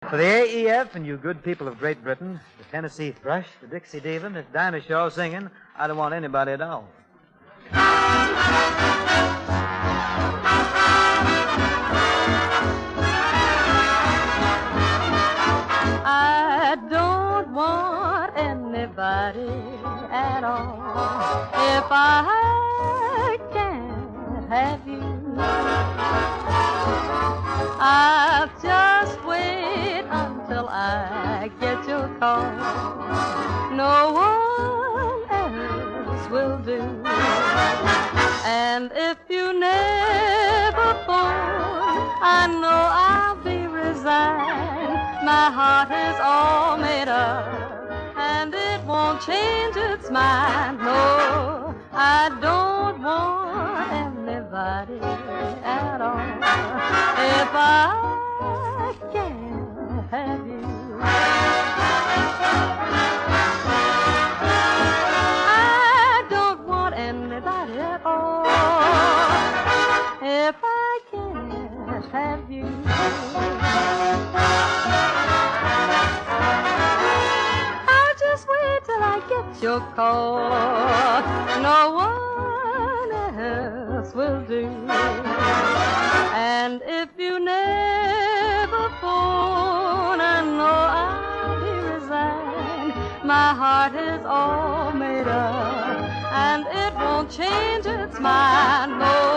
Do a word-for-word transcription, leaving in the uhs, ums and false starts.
For the A E F and you good people of Great Britain, the Tennessee Thrush, the Dixie Diva, Miss Dinah Shaw singing, I Don't Want Anybody at All. I don't want anybody at all if I can't have you. I'll just wait until I get your call. No one else will do. And if you never phone, I know I'll be resigned. My heart is all made up, and it won't change its mind. No, I don't want anybody at all if I can't have you. I don't want anybody at all if I can't have you. I'll just wait till I get your call. No one else will do. And if you never phone, I know I'll be resigned. My heart is all made up, and it won't change its mind. No.